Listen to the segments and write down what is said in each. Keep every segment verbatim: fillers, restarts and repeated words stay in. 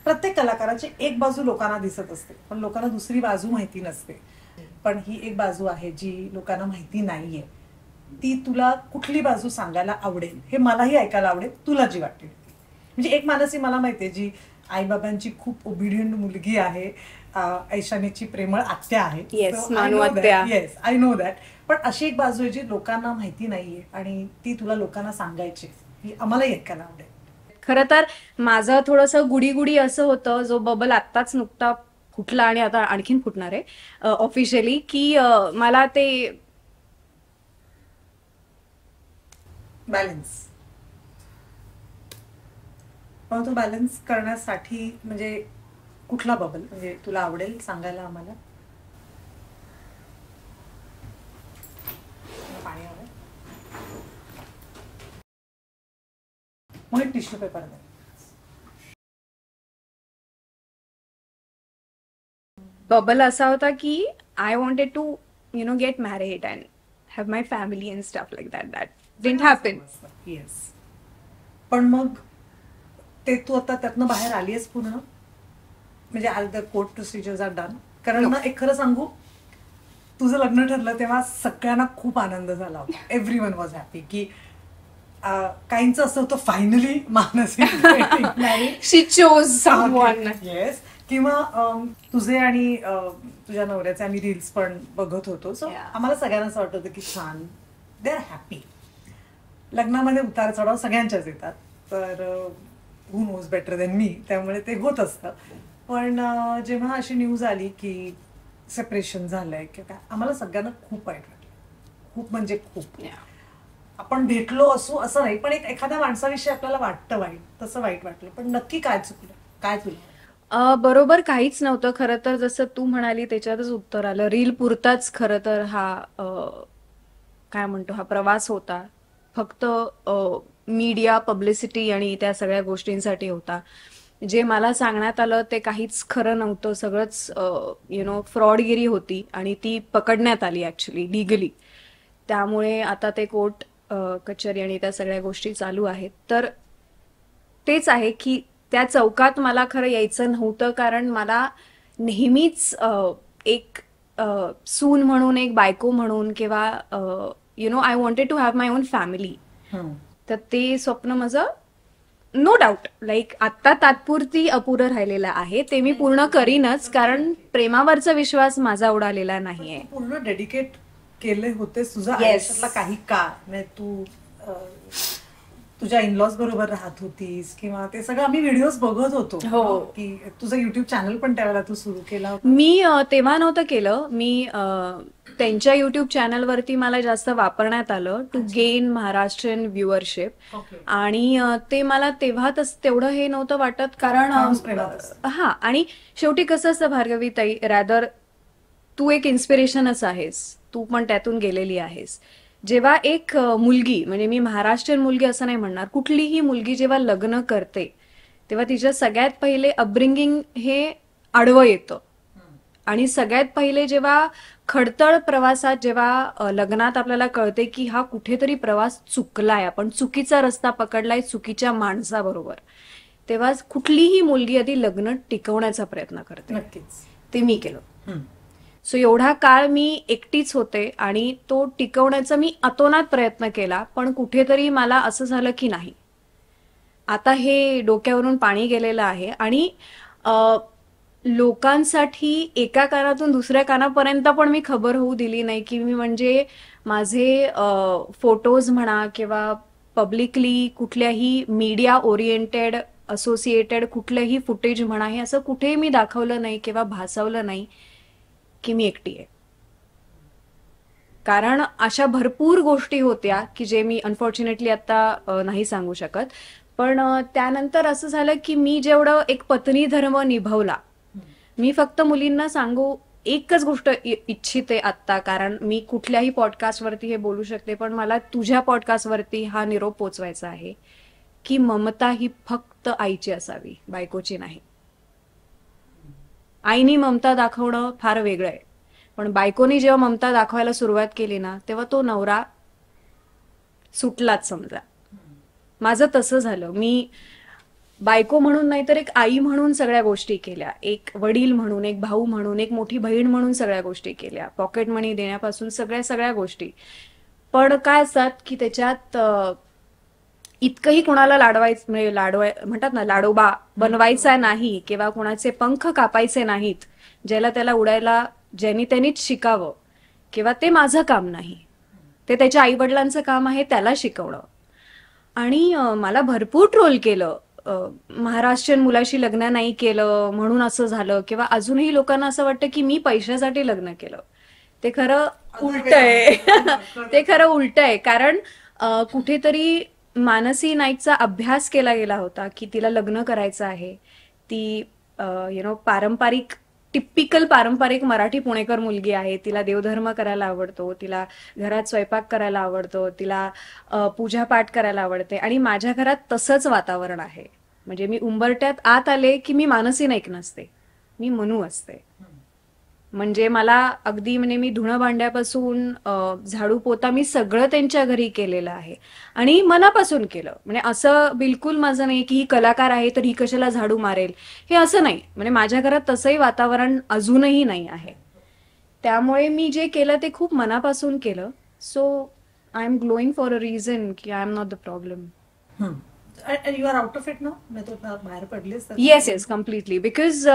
प्रत्येक कलाकाराची एक बाजू लोकांना दिसत असते, पण लोकांना दुसरी बाजू माहिती नसते. पण ही एक बाजू आहे जी लोकांना माहिती नाहीये. ती तुला कुठली बाजू सांगायला आवडेल, हे मलाही ऐकायला आवडेल, तुला जी वाटेल. म्हणजे एक मानसी मला माहितीये जी आईबाबांची खूप ओबिडियंट मुलगी आहे, ऐशानीची प्रेमळ आत्या आहे. येस, मानू आत्या. Yes, I know that. पण अशी एक बाजू आहे जी लोकांना माहिती नाहीये आणि ती तुला लोकांना सांगायची, ही आम्हालाही ऐकायला आवडेल. खरं तर माझं थोडंसं गुडी गुडी असं होतं, जो बबल आत्ताच नुकता फुटला आणि आता आणखीन फुटणार आहे ऑफिशियली, की मला ते बॅलन्स. पण तो बॅलन्स करण्यासाठी म्हणजे कुठला बबल म्हणजे तुला आवडेल सांगायला आम्हाला? पाणी हवं मग टिश्यू पेपर दे. बबल असा होता की I wanted to you know get married and have my family and stuff like that. That didn't happen. Yes. पण मग ते तू आता त्यातनं बाहेर आली आहेस पूर्ण, म्हणजे all the court procedures are done. कारण ना एक खरं सांगू, तुझं लग्न ठरलं तेव्हा सगळ्यांना खूप आनंद झाला होता. Everyone was happy. की काहींचं असं होतं finally Mansi she chose someone. Yes. किंवा तुझे आणि तुझ्या नवऱ्याचे आम्ही रील्स पण बघत होतो. सो आम्हाला सगळ्यांना असं वाटत होतं की छान, दे आर हॅपी. लग्नामध्ये उतार चढाव सगळ्यांच्याच येतात, तर हू नोज बेटर देन मी, त्यामुळे ते होत असतं. पण जेव्हा अशी न्यूज आली की सेपरेशन झालंय किंवा काय, आम्हाला सगळ्यांना खूप वाईट वाटलं. खूप म्हणजे खूप. आपण भेटलो असू असं नाही, पण एक एखाद्या माणसाविषयी आपल्याला वाटतं वाईट, तसं वाईट वाटलं. पण नक्की काय चुकलं, काय तुला? बरोबर काहीच नव्हतं खरं तर. जसं तू म्हणाली त्याच्यातच उत्तर आलं. रील पुरताच खरं तर हा काय म्हणतो हा प्रवास होता. फक्त मीडिया पब्लिसिटी आणि त्या सगळ्या गोष्टींसाठी होता. जे मला सांगण्यात आलं ते काहीच खरं नव्हतं. सगळंच यु नो फ्रॉडगिरी होती आणि ती पकडण्यात आली ऍक्च्युली लिगली. त्यामुळे आता ते कोर्ट कचेरी आणि त्या सगळ्या गोष्टी चालू आहेत. तर तेच आहे की त्या चौकात मला खरं यायचं नव्हतं, कारण मला नेहमीच एक सून म्हणून, एक बायको म्हणून किंवा you know I wanted to have my own family. तर ते स्वप्न माझं नो डाऊट लाईक आत्ता तात्पुरती अपुरं राहिलेलं आहे. ते मी पूर्ण करीनच, कारण प्रेमावरचा विश्वास माझा उडालेला नाहीये. पूर्ण डेडिकेट केले होते तुझा आयुष्यातला काही काळ. म्हणजे तू तुझ्या इनलॉज बरोबर राहत होतीस किंवा ते सगळं आम्ही व्हिडिओज बघत होतो. हो. की तुझं युट्यूब चॅनल पण त्यावेळेला तू सुरू केला. मी तेव्हा नव्हतं केलं. मी त्यांच्या युट्यूब चॅनलवरती मला जास्त वापरण्यात आलं टू गेन महाराष्ट्रीयन व्ह्युअरशिप. आणि ते मला तेव्हा तेवढं हे नव्हतं वाटत, कारण हा आणि शेवटी कसं असतं भार्गवी ताई, रॅदर तू एक इन्स्पिरेशनच आहेस, तू पण त्यातून गेलेली आहेस. जेव्हा एक मुलगी, म्हणजे मी महाराष्ट्रीयन मुलगी असं नाही म्हणणार, कुठलीही मुलगी जेव्हा लग्न करते तेव्हा तिच्या सगळ्यात पहिले अपब्रिंगिंग हे आडवं येतं. आणि सगळ्यात पहिले जेव्हा खडतळ प्रवासात, जेव्हा लग्नात आपल्याला कळते की हा कुठेतरी प्रवास चुकलाय, आपण चुकीचा रस्ता पकडलाय चुकीच्या माणसाबरोबर, तेव्हा कुठलीही मुलगी आधी लग्न टिकवण्याचा प्रयत्न करते. नक्कीच ते मी केलं. सो एवढा काळ मी एकटीच होते आणि तो टिकवण्याचा मी अतोनात प्रयत्न केला. पण कुठेतरी मला असं झालं की नाही, आता हे डोक्यावरून पाणी गेलेलं आहे. आणि लोकांसाठी एका कानातून दुसऱ्या कानापर्यंत पण मी खबर होऊ दिली नाही की मी म्हणजे माझे फोटोज म्हणा किंवा पब्लिकली कुठल्याही मीडिया ओरिएंटेड असोसिएटेड कुठलंही फुटेज म्हणा, हे असं कुठेही मी दाखवलं नाही किंवा भासवलं नाही की मी एकटी आहे. कारण अशा भरपूर गोष्टी होत्या की जे मी अनफॉर्च्युनेटली आता नाही सांगू शकत. पण त्यानंतर असं झालं की मी जेवढं एक पत्नी धर्म निभवला, मी फक्त मुलींना सांगू एकच गोष्ट इच्छिते आत्ता, कारण मी कुठल्याही पॉडकास्टवरती हे बोलू शकते, पण मला तुझ्या पॉडकास्टवरती हा निरोप पोचवायचा आहे की ममता ही फक्त आईची असावी, बायकोची नाही. आईनी ममता दाखवणं फार वेगळं आहे, पण बायकोनी जेव्हा ममता दाखवायला सुरुवात केली ना, तेव्हा तो नवरा सुटलाच समजा. माझं तसं झालं. मी बायको म्हणून नाही तर एक आई म्हणून सगळ्या गोष्टी केल्या, एक वडील म्हणून, एक भाऊ म्हणून, एक मोठी बहीण म्हणून सगळ्या गोष्टी केल्या, पॉकेट मनी देण्यापासून सगळ्या सगळ्या गोष्टी. पण काय असतात की त्याच्यात अ, इतकंही कोणाला लाडवायचं म्हणजे लाडवाय म्हणतात ना लाडोबा बनवायचा नाही किंवा कोणाचे पंख कापायचे नाहीत, ज्याला त्याला उडायला ज्यांनी त्यांनीच शिकावं, किंवा ते माझं काम नाही, ते त्याच्या आई वडिलांचं काम आहे त्याला शिकवणं. आणि अ, मला भरपूर ट्रोल केलं, अ, महाराष्ट्रीयन मुलाशी लग्न नाही केलं म्हणून असं झालं, किंवा अजूनही लोकांना असं वाटतं की मी पैशासाठी लग्न केलं. ते खरं उलट आहे. ते खरं उलट आहे. कारण अ, कुठेतरी मानसी नाईकचा अभ्यास केला गेला होता की तिला लग्न करायचं आहे, ती यु नो पारंपरिक टिपिकल पारंपरिक मराठी पुणेकर मुलगी आहे, तिला देवधर्म करायला आवडतो, तिला घरात स्वयंपाक करायला आवडतो, तिला अ, पूजापाठ करायला आवडते. आणि माझ्या घरात तसंच वातावरण आहे. म्हणजे मी उंबरट्यात आत आले की मी मानसी नाईक नसते, मी मनू असते. म्हणजे मला अगदी म्हणजे मी धुणं भांड्यापासून अ, झाडू पोता मी सगळं त्यांच्या घरी केलेलं आहे आणि मनापासून केलं. म्हणजे असं बिलकुल माझं नाही की ही कलाकार आहे तर ही कशाला झाडू मारेल, हे असं नाही. म्हणजे माझ्या घरात तसंही वातावरण अजूनही नाही आहे. त्यामुळे मी जे केलं ते खूप मनापासून केलं. So I am glowing for a reason की I am not the problem. You are out of it ना, बाहेर पडलीस? Yes yes completely. Because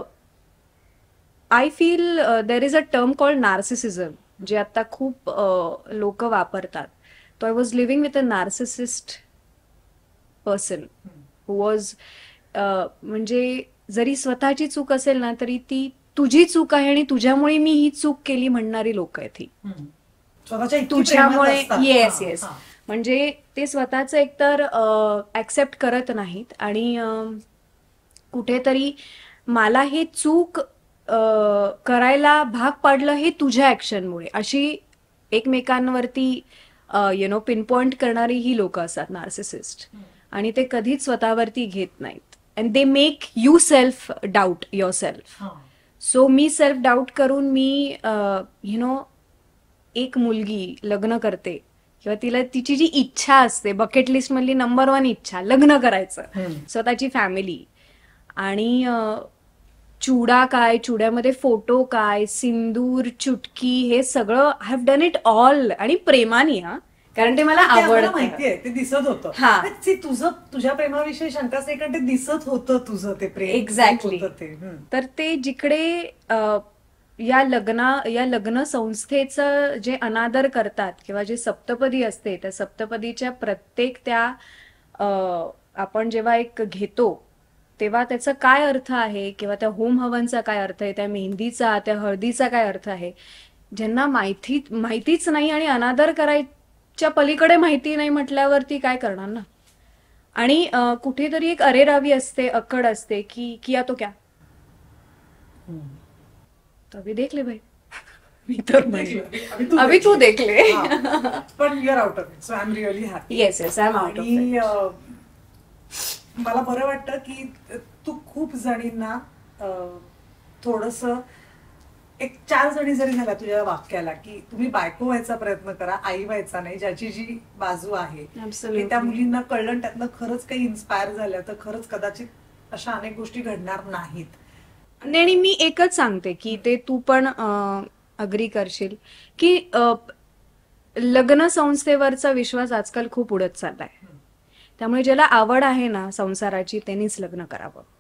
I feel there is a term called narcissism, जे आता खूप लोक वापरतात. तो I was living with a narcissist person who was म्हणजे जरी स्वतःची चूक असेल ना तरी ती तुझी चूक आहे आणि तुझ्यामुळे मी ही चूक केली म्हणणारी लोक आहेत ही. तुझ्यामुळे येस येस म्हणजे ते स्वतःच एकतर ऍक्सेप्ट करत नाहीत आणि कुठेतरी मला हे चूक करायला भाग पाडलं हे तुझ्या ऍक्शनमुळे, अशी एकमेकांवरती यु नो पिनपॉइंट करणारी ही लोक असतात नार्सिसिस्ट. आणि ते कधीच स्वतःवरती घेत नाहीत. And they make you self doubt yourself. So मी सेल्फ डाऊट करून मी यु नो एक मुलगी लग्न करते किंवा तिला तिची जी इच्छा असते, बकेट लिस्ट मधली नंबर वन इच्छा लग्न करायचं, स्वतःची फॅमिली, आणि चुडा काय, चुड्यामध्ये फोटो काय, सिंदूर, चुटकी, हे सगळं I have done it all. आणि प्रेमाने, हा, कारण ते मला आवडतं, माहितीये, ते दिसत होतं. हा, तुझं तुझ्या प्रेमाविषयी शंकाच नाही, कारण ते दिसत होतं तुझं ते प्रेम. एक्झॅक्टली. तर ते जिकडे या लग्ना या लग्न संस्थेचं जे अनादर करतात किंवा जे सप्तपदी असते, त्या सप्तपदीच्या प्रत्येक त्या आपण जेव्हा एक घेतो तेव्हा त्याचा काय अर्थ आहे, किंवा त्या होम हवनचा काय अर्थ आहे, त्या मेहंदीचा, त्या हळदीचा काय अर्थ आहे, ज्यांना माहिती माहितीच नाही आणि अनादर करायच्या पलीकडे माहिती नाही म्हटल्यावरती काय करणार ना. आणि कुठेतरी एक अरेरावी असते, अक्कड असते की किया तो क्या, तो अभी देख ले भाई. मी तर अभी तू देख ले. पण you are out of it, so I am really happy. Yes yes I am out of it. मला बरं वाटतं की तू खूप जणींना थोडस, एक चार जणी जरी झाल्या तुझ्या वाक्याला, की तुम्ही बायको व्हायचा प्रयत्न करा, आई व्हायचा नाही, ज्याची जी बाजू आहे त्या मुलींना कळलं, त्यातनं खरंच काही इन्स्पायर झाल्या तर खरंच कदाचित अशा अनेक गोष्टी घडणार नाहीत. आणि मी एकच सांगते की ते तू पण अग्री करशील की लग्न संस्थेवरचा विश्वास आजकाल खूप उडत चाललाय. त्यामुळे ज्याला आवड आहे ना संसाराची त्यांनीच लग्न करावं.